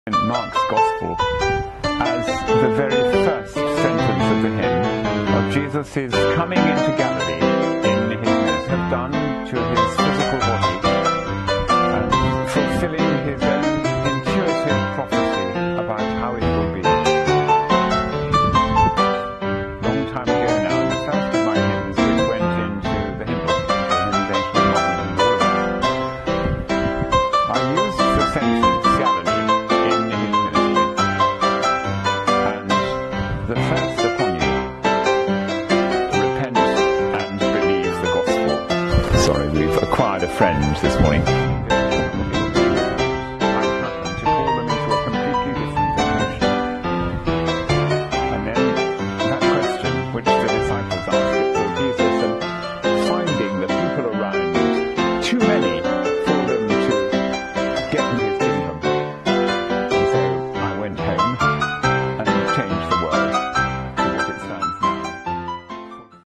in Mark's Gospel as the very first sentence of the hymn of Jesus is coming into Galilee in his ministry, have done to his physical body and fulfilling his own intuitive prophecy about how it will be. Long time ago now, in the first of my hymns, which went into the hymn book, the hymnization of Martin and Laura, I used the sentence Galilee in his ministry, and the first upon you, repent and believe the gospel. Sorry, we've acquired a friend this morning.